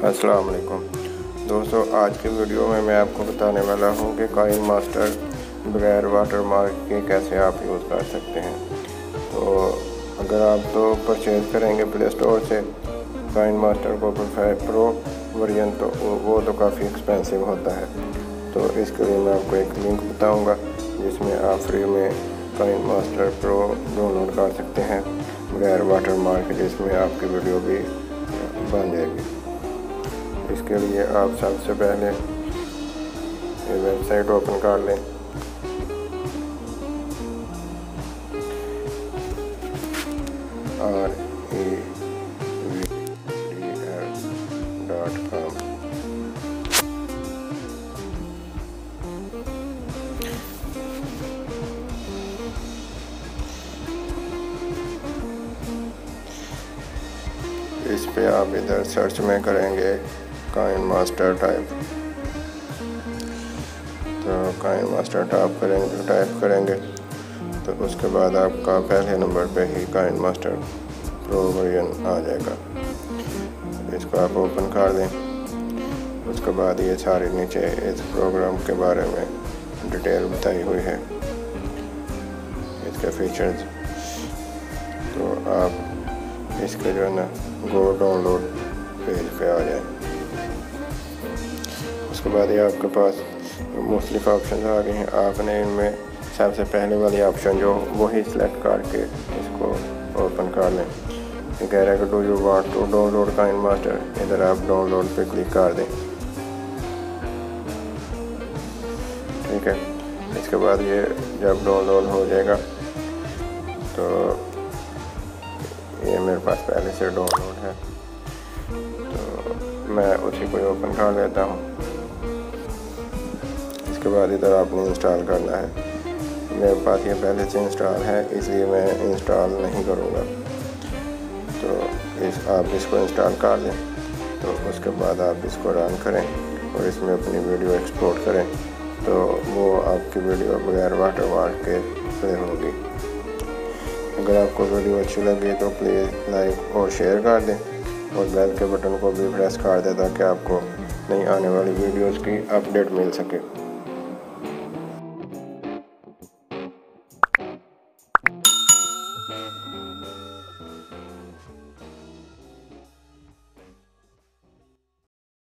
अस्सलाम वालेकुम दोस्तों, आज की वीडियो में मैं आपको बताने वाला हूं कि काइन मास्टर बगैर वाटरमार्क के कैसे आप यूज़ कर सकते हैं। तो अगर आप तो परचेज़ करेंगे प्ले स्टोर से KineMaster copper 5 pro version, तो वो तो काफ़ी एक्सपेंसिव होता है। तो इसके लिए मैं आपको एक लिंक बताऊंगा जिसमें आप फ्री में काइन मास्टर प्रो डाउनलोड कर सकते हैं बगैर वाटरमार्क, जिसमें आपकी वीडियो भी बन जाएगी। इसके लिए आप सबसे पहले ये वेबसाइट ओपन कर लें। REVDL.com। इस पे आप इधर सर्च में करेंगे काइन मास्टर टाइप, तो काइन मास्टर टाइप करेंगे तो उसके बाद आपका पहले नंबर पे ही काइन मास्टर प्रो वर्जन आ जाएगा। इसको आप ओपन कर दें। उसके बाद ये सारे नीचे इस प्रोग्राम के बारे में डिटेल बताई हुई है, इसके फीचर्स। तो आप इसके जो है ना गो डाउनलोड पेज पे आ जाए। उसके बाद ये आपके पास मुख्तलिफ ऑप्शन आ गए हैं। आपने इनमें सबसे पहले वाली ऑप्शन जो वही सिलेक्ट करके इसको ओपन कर लें। ये कह रहा है कि do you want to download KineMaster, इधर आप डाउनलोड पे क्लिक कर दें। ठीक है, इसके बाद ये जब डाउनलोड हो जाएगा तो ये मेरे पास पहले से डाउनलोड है, तो मैं उसी को ओपन कर लेता हूँ। इसके बाद इधर आपने इंस्टॉल करना है। मेरे पास ये पहले से इंस्टॉल है, इसलिए मैं इंस्टॉल नहीं करूँगा। तो आप इसको इंस्टॉल कर लें। तो उसके बाद आप इसको रन करें और इसमें अपनी वीडियो एक्सपोर्ट करें, तो वो आपकी वीडियो बगैर वाटरमार्क के प्ले होगी। अगर आपको वीडियो अच्छी लगी तो प्लीज़ लाइक और शेयर कर दें और बेल के बटन को भी प्रेस कर दें ताकि आपको नई आने वाली वीडियोज़ की अपडेट मिल सके।